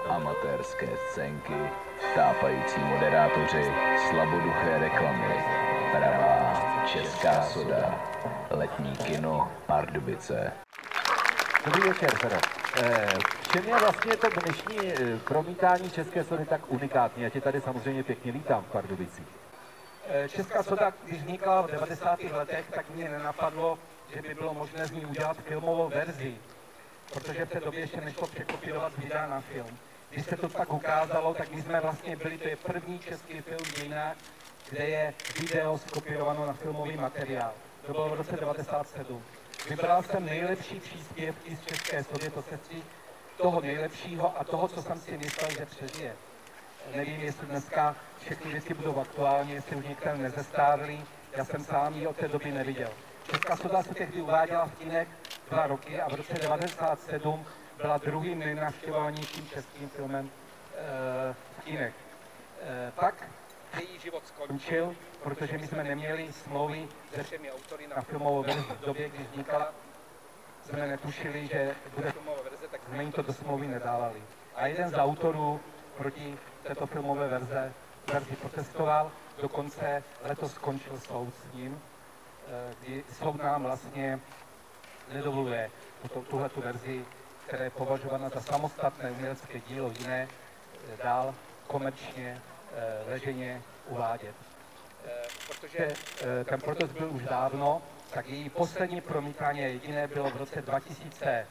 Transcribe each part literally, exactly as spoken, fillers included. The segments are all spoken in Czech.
amatérské scénky, tápající moderátoři, slaboduché reklamy, pravá česká soda, letní kino Pardubice. Dobrý večer, Fero. V čem je vlastně to dnešní promítání české sody tak unikátní? Já tě tady samozřejmě pěkně vítám v Pardubicích. Česká soda, když vznikla v devadesátých letech, tak mě nenapadlo, že by bylo možné z ní udělat filmovou verzi, protože v té době ještě nešlo překopírovat videa na film. Když se to tak ukázalo, tak my jsme vlastně byli, to je první český film v dějinách, kde je video skopírováno na filmový materiál. To bylo v roce devadesát sedm. Vybral jsem nejlepší příspěvky z české sody, to se si toho nejlepšího a toho, co jsem si myslel, že přežije. Nevím, jestli dneska všechny věci budou aktuální, jestli už některé nezestárly. Já jsem sám ji od té doby neviděl. Česká soda se tehdy uváděla v kinech dva roky a v roce devadesát sedm byla druhým nejnavštěvovanějším českým filmem e, v kinech. E, pak její život skončil, protože my jsme neměli smlouvy se všemi autory na filmovou verzi. V době, když vznikala, jsme netušili, že bude filmová verze, tak jsme jim to do smlouvy nedávali. A jeden z autorů proti této filmové verze, verzi protestoval, dokonce letos skončil soud s ním, kdy soud nám vlastně nedovoluje tuhle verzi, která je považována za samostatné umělecké dílo jiné, dál komerčně, veřejně uvádět. Protože ten protest byl už dávno, tak její poslední promítání jediné bylo v roce dva tisíce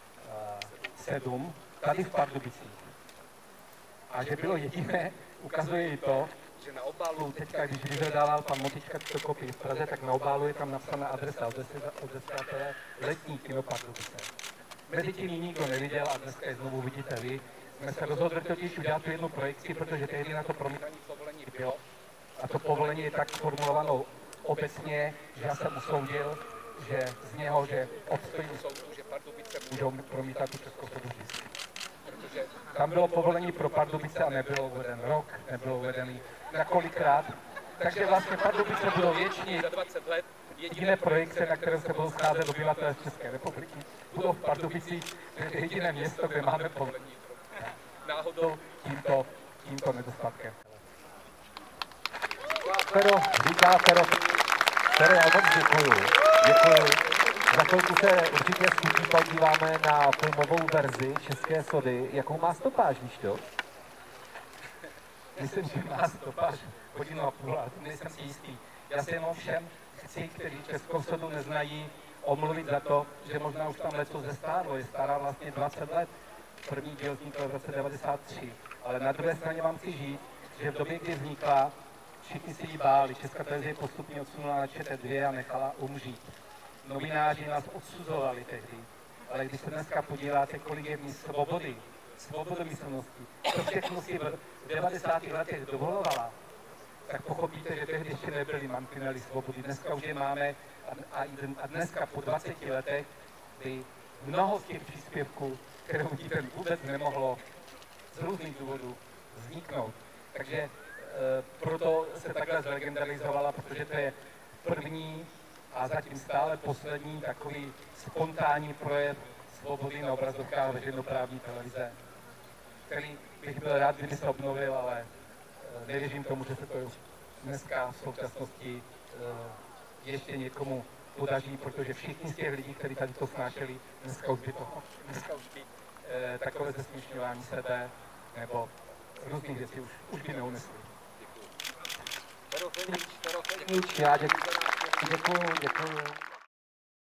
sedm tady v Pardubicích. A že bylo jediné, ukazuje i to, že na obálu, teďka, když vyhledával pan Motička tyto kopii v Praze, tak na obálu je tam napsaná adresa odesílatele letní kino Pardubice. Mezi tím ji nikdo neviděl a dneska je znovu vidíte vy. Jsme se rozhodli totiž udělat tu jednu projekci, protože tehdy na to promítání povolení bylo. A to povolení je tak formulováno obecně, že já jsem usoudil, že z něho, že obstojí soudu, že Pardubice můžou promítat tu českou sodu vždycky. Protože tam bylo povolení pro Pardubice a nebylo uveden rok, nebylo uvedený na kolikrát. Takže vlastně Pardubice budou věčně za dvacet let jediné projekce, na které se budou scházet obyvatelé z České republiky. Budou v Pardubicích, to je jediné město, kde máme povolení. Náhodou tímto, tímto nedostatkem. Fero, říká Fero. Fero, já moc děkuju. Děkuju. Za chvilku se určitě s chutí podíváme na filmovou verzi české sody. Jakou má stopáž, víš to? Myslím, že má stopáž hodinu a půl, ale nejsem si jistý. Já se jenom všem chci, kteří českou sodu neznají, omluvit za to, že možná už tam letos zestárlo. Je stará vlastně dvacet let. První díl vznikl v roce devadesát tři. Ale na druhé straně vám chci říct, že v době, kdy vznikla, všichni si ji báli. Česká televize postupně odsunula na ČT dva a nechala umřít. Novináři nás odsuzovali tehdy, ale když se dneska podíváte, kolik je v ní svobody, svobodomyslnosti, to všechno si v devadesátých letech dovolovala, tak pochopíte, že tehdy ještě nebyly mantinely svobody. Dneska už je máme a, a dneska po dvaceti letech by mnoho z těch příspěvků, které vidíte, vůbec nemohlo z různých důvodů vzniknout. Takže e, proto se takhle zlegendarizovala, protože to je první a zatím stále poslední takový spontánní projev svobody na obrazovkách veřejnoprávní televize, který bych byl rád, kdyby se obnovil, ale nevěřím tomu, že se to dneska v současnosti ještě někomu podaří, protože všichni z těch lidí, kteří tady to snášeli, dneska už by to, dneska už by takové zesměšňování sebe nebo různých věcí už, už by neunesli. Já děkuji, děkuji, děkuji.